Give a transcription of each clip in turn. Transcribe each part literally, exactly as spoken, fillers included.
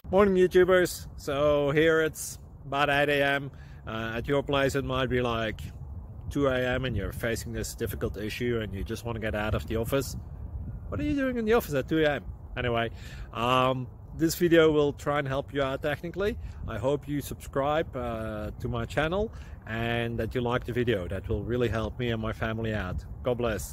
Morning YouTubers. So here it's about eight A M Uh, at your place it might be like two A M and you're facing this difficult issue and you just want to get out of the office. What are you doing in the office at two A M? Anyway, um, this video will try and help you out technically. I hope you subscribe uh, to my channel and that you like the video. That will really help me and my family out. God bless.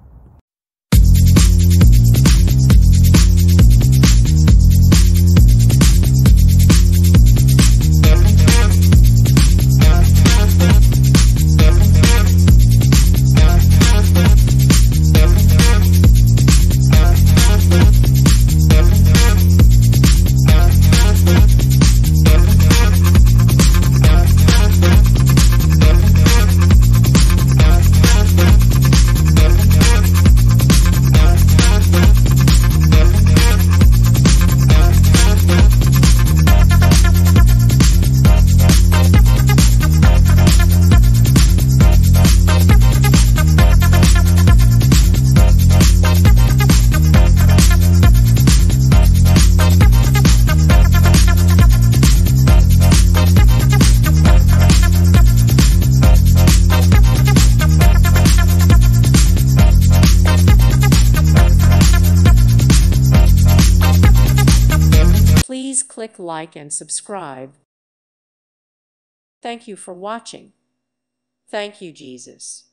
Please click like and subscribe. Thank you for watching. Thank you, Jesus.